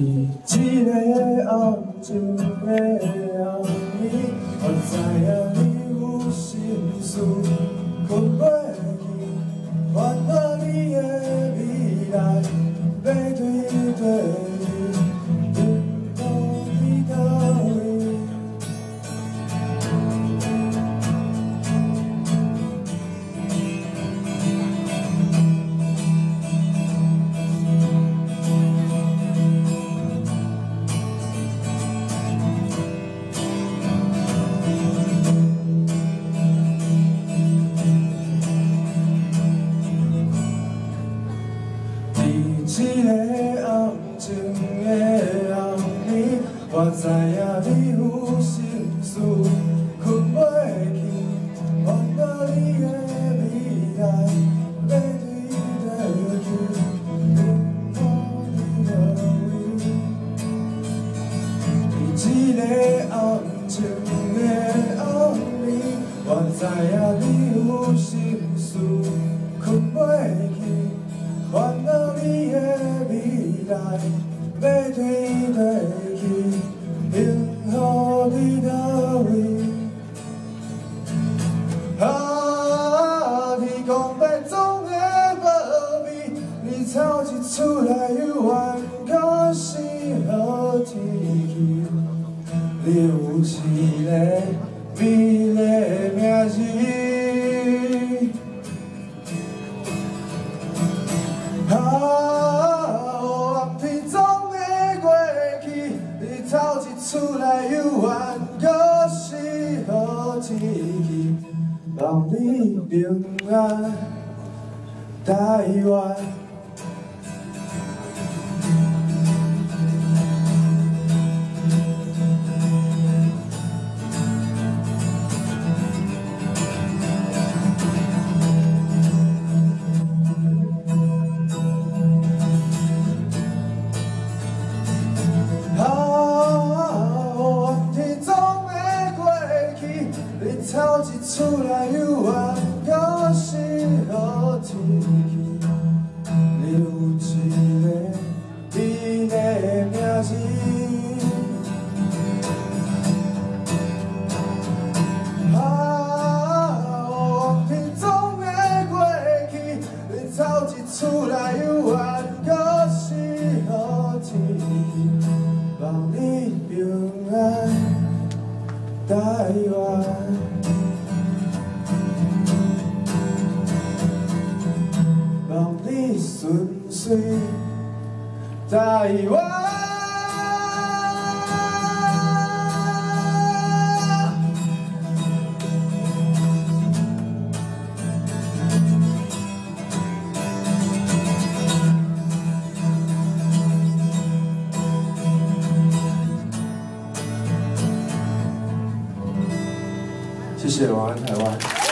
一个暗静的暗暝，我知影你有心事，困袂去，烦恼你的未来要对对去，幸福伫倒位？一个暗静的暗暝，我知影你有心事，困袂去，烦恼你的未来要对倒去，幸福伫倒位？一个暗静的暗暝，我知影你有心事，困袂去，烦恼你的未来要对倒去，幸福伫倒位？啊，天公伯总会保庇，你草一出来又怨到是好天气。你有一个美丽的名字。透一出来又怨，搁是好天气，望你平安台湾。透一出来又怨，搁是好天气。你有一个美丽的名字，往天总会过去。你透一出来又怨，搁是好天气。望你平安台湾。望你顺遂台湾。谢谢，晚安台湾。